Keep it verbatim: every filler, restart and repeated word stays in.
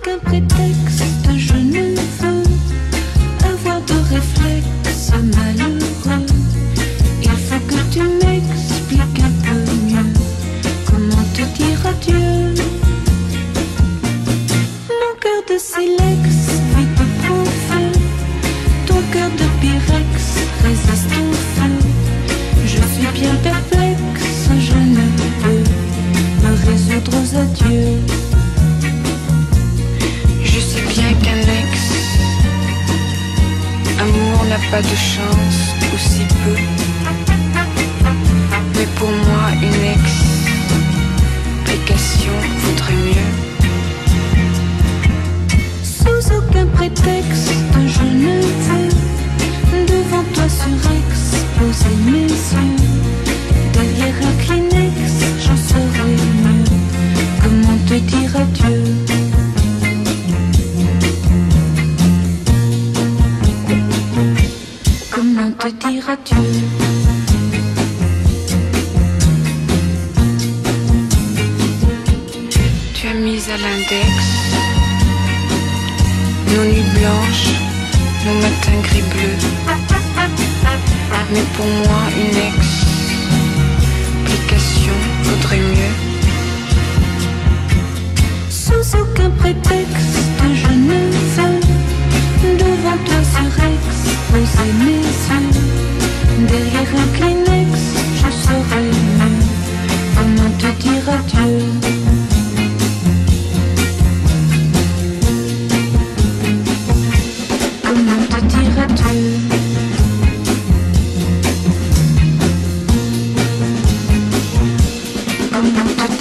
aucun prétexte, je ne veux avoir de réflexe malheureux. Il faut que tu m'expliques un peu mieux comment te dire adieu. Mon cœur de silex vite prend feu, ton cœur de pyrex résiste au feu. Je suis bien perplexe, je ne peux me résoudre aux adieux. Je sais bien qu'un ex amour n'a pas de chance, ou si peu. Mais pour moi une explication vaudrait mieux. Sous aucun prétexte, je ne veux devant toi surexposer mes yeux. Derrière un Kleenex, j'en saurai mieux comment te dire adieu. Comment te dire adieu. Tu as mis à l'index nos nuits blanches, nos matins gris-bleus. Mais pour moi une explication vaudrait mieux. Sous aucun prétexte, je ne veux devant toi surexposer mes yeux. Derrière un Kleenex, je saurai mieux comment te dire adieu. Comment te dire adieu. Comment te